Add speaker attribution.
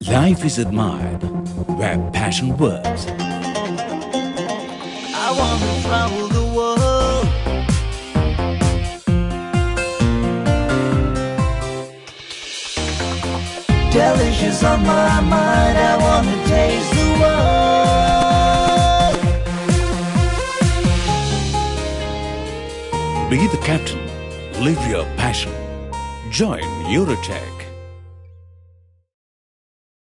Speaker 1: Life is admired where passion works.
Speaker 2: I wanna travel the world. Delicious on my mind, I wanna taste the world.
Speaker 1: Be the captain, live your passion. Join Eurotech.